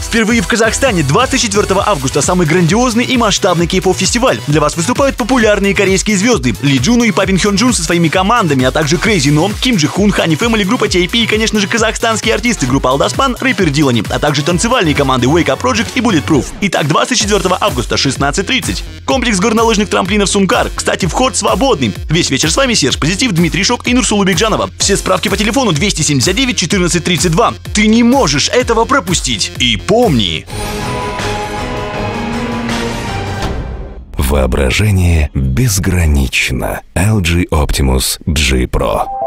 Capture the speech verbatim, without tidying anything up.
Впервые в Казахстане двадцать четвёртого августа самый грандиозный и масштабный кей-поп фестиваль. Для вас выступают популярные корейские звезды Ли Джуну и Папин Хёнджун со своими командами, а также Crazy No, Ким Джи Хун, Хани Family, группа Ти Эй Пи и, конечно же, казахстанские артисты группа Алдашпан, рэпер Дилани, а также танцевальные команды Wake Up Project и Bulletproof. Итак, двадцать четвёртого августа, шестнадцать тридцать. Комплекс горнолыжных трамплинов Сумкар. Кстати, вход свободный. Весь вечер с вами Серж Позитив, Дмитрий Шок и Нурсулу Бекджанова. Все справки по телефону двести семьдесят девять четырнадцать тридцать два. Ты не можешь этого пропустить. И помни. Воображение безгранично. эл джи Optimus джи Pro.